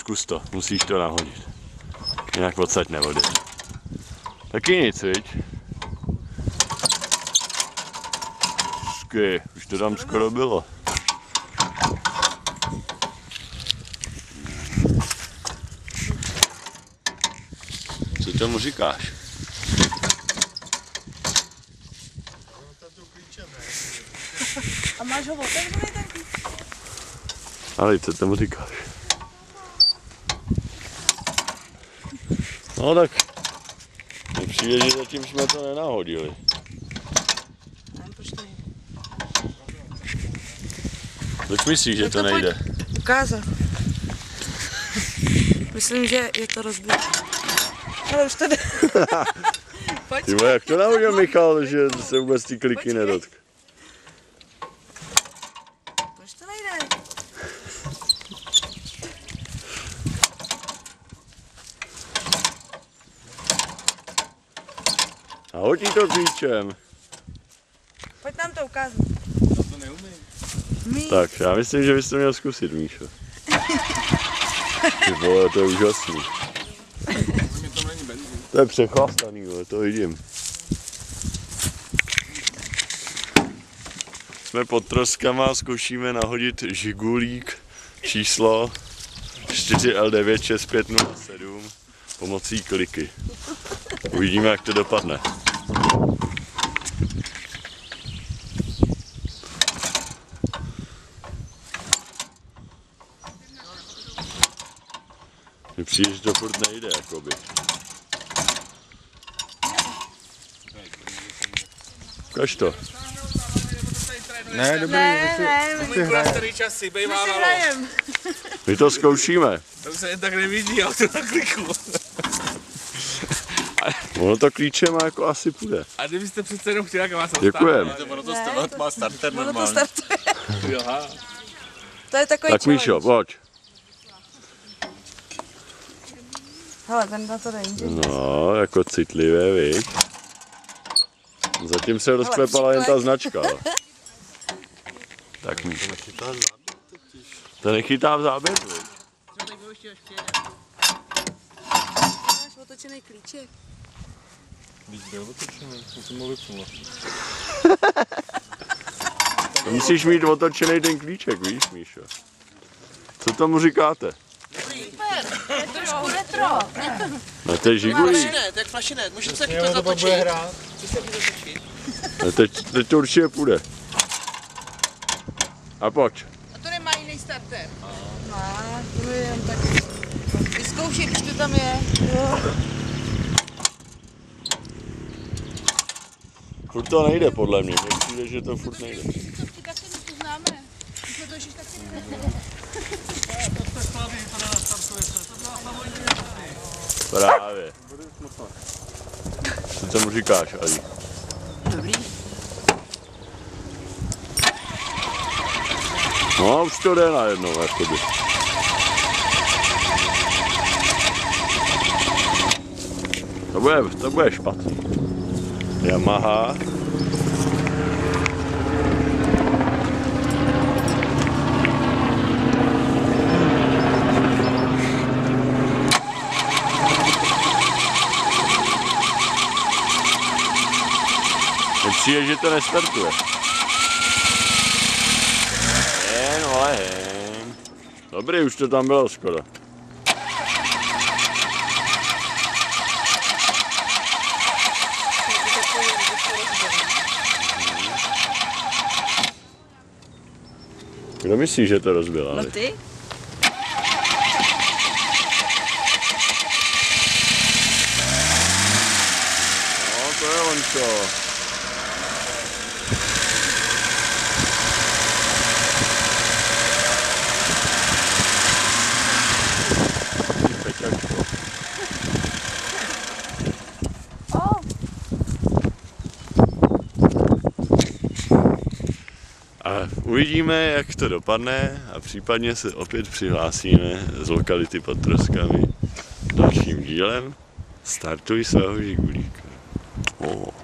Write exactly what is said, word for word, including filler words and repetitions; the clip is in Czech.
zkus to, musíš to nahodit. Jinak odsaď neodjet. Taky nic, viď? Sky, už to tam skoro bylo. Co tomu říkáš? A máš ho otevřený ten klíč? Ale co tomu říkáš? No tak, mi přijde, že zatím jsme to nenahodili. Nevím, proč to nejde. Proč myslíš, že to nejde? Ukázat. Myslím, že je to rozbité. Ale už to jde. Pojď. Tyvo, jak to nahodil Michal, že se vůbec ty kliky nedotkl? Proč to nejde? A hodí to klíčem. Pojď nám to ukázat. Já to neumím. Mí. Tak, já myslím, že bys to měl zkusit, Míšo. Ty vole, to je úžasný. Mě tam není benzín. To je přechlastaný, vole, to vidím. Jsme pod troskama a zkoušíme nahodit žigulík číslo čtyři L devět šest pět nula sedm pomocí kliky. Uvidíme, jak to dopadne. Mně přijde, že to furt nejde, jakoby. Ukaž to. Ne, dobrý, Ne, to ne, si, my- to si hraje. Starý časy, My bejvávalo. si hrajem. My to zkoušíme. To se jen tak nevidí, já to na kliku. Ono to klíčem jako asi půjde. A kdybyste přece jenom chtěli, jak vás Děkujem. Ono to Ne, startuje, má starter Ono to normálně. startuje. Aha. To je takový Tak Míšo, challenge. pojď. Hele, ten na to nejde. No, jako citlivé, viď? Zatím se rozklepala jen ta značka. Tak Míšo. To nechytá v záběru, viď? Máš otočený klíček. Když byl otočený, musím ho vypnout. To musíš mít otočený ten klíček, víš, Míšo? Co tomu říkáte? Super, je trošku retro. No to je žigulík. Flašinet, jak flašinet, můžete se taky to Jo, to pak zatočit. bude hrát. Můžete se taky zatočit. No teď, teď to určitě půjde. A pojď. A to nemá jiný starter. Má, to je jen tak. Vyzkoušej, když to tam je. Furt to nejde podle mě, mně přijde, že to furt nejde. To taky to známe. My jsme to ještě taky nevěděli. Právě. Co tomu říkáš, Ali? Dobrý. No, už to jde najednou, jakoby. To bude, to bude špatný. Yamaha. Mně přijde, že to nestartuje. Jen, ale jen. Dobrý, už to tam bylo skoro. Kdo myslí, že to rozbila? No ty? No, to je on co. Peťačko. Oh. A uvidíme, jak to dopadne a případně se opět přihlásíme z lokality pod Troskami dalším dílem Startuj svého žigulíka. Oh.